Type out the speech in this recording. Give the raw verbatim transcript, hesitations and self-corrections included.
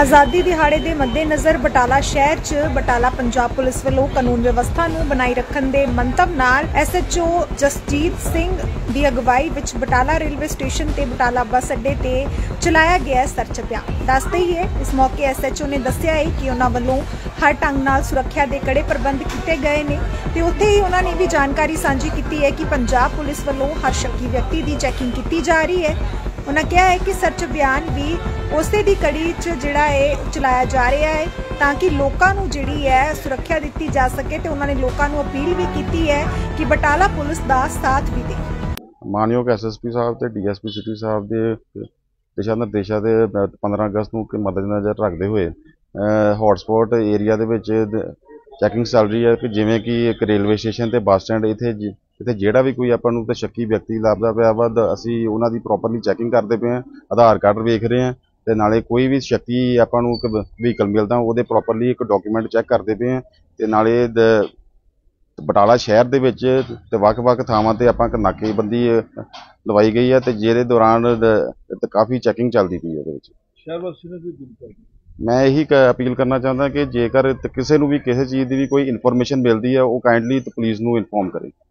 आज़ादी दिहाड़े के मद्देनज़र बटाला शहर च बटाला पंजाब पुलिस वालों कानून व्यवस्था नूं बनाई रखण दे मंतव नाल S H O Jasjit Singh की अगवाई विच बटाला रेलवे स्टेशन ते बटाला बस अड्डे ते चलाया गया सर्च अभियान। दसदे ही है इस मौके एस एच ओ ने दस्सिया है कि उन्हां वल्लों हर ढंग नाल सुरक्षा के कड़े प्रबंध किए गए ने ते उत्थे ही उन्होंने भी जानकारी साझी की है कि पंजाब पुलिस वालों हर शक्की व्यक्ति की चैकिंग की जा रही है। उन्होंने कहा है कि सर्च अभियान भी उसे दी कड़ी च जिहड़ा है चलाया जा रहा है ताकि लोगों नूं जिहड़ी है सुरक्षा दी जा सके। तो उन्होंने लोगों नूं अपील भी की है कि बटाला पुलिस का साथ भी दे। मानयोग एस एस पी साहब ते डी एस पी सिटी साहब के दिशा निर्देशों के पंद्रह अगस्त को मद्देनज़र रखते हुए हॉटस्पॉट एरिया दे विच चैकिंग चल रही है कि जिमें कि एक रेलवे स्टेशन ते बस स्टैंड इत्थे इत्थे जिहड़ा भी कोई आपां नूं शक्की व्यक्ति लभदा पिया वा असीं उन्हां दी प्रॉपरली चैकिंग करते पे हैं, आधार कार्ड वेख रहे हैं ते नाले कोई भी शक्की आपां नूं व्हीकल मिलदा उहदे प्रॉपरली एक डॉक्यूमेंट चैक करते पे हैं ते नाले बटाला शहर दे विच ते वख-वख थावां ते आपां नाकेबंदी लवाई गई है ते जिहदे दौरान काफ़ी चैकिंग चलती पई है। शहर वासियों ने भी मैं यही अपील करना चाहता कि जेकर किसी को भी किसी चीज़ की भी कोई इन्फॉर्मेशन मिलती है वो काइंडली पुलिस नूं इन्फॉर्म करे।